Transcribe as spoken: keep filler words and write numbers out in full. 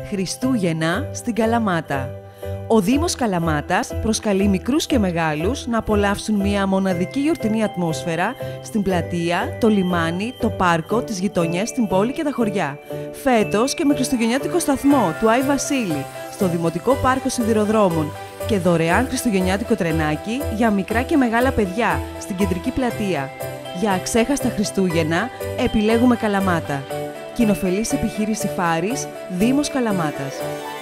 Χριστούγεννα στην Καλαμάτα. Ο Δήμος Καλαμάτας προσκαλεί μικρούς και μεγάλους να απολαύσουν μια μοναδική γιορτινή ατμόσφαιρα στην πλατεία, το λιμάνι, το πάρκο, τις γειτονιές, την πόλη και τα χωριά. Φέτος και με χριστουγεννιάτικο σταθμό του Άι Βασίλη στο Δημοτικό Πάρκο Σιδηροδρόμων και δωρεάν χριστουγεννιάτικο τρενάκι για μικρά και μεγάλα παιδιά στην κεντρική πλατεία. Για αξέχαστα Χριστούγεννα επιλέγουμε Καλαμάτα. Κοινοφελής επιχείρηση Φάρης, Δήμος Καλαμάτας.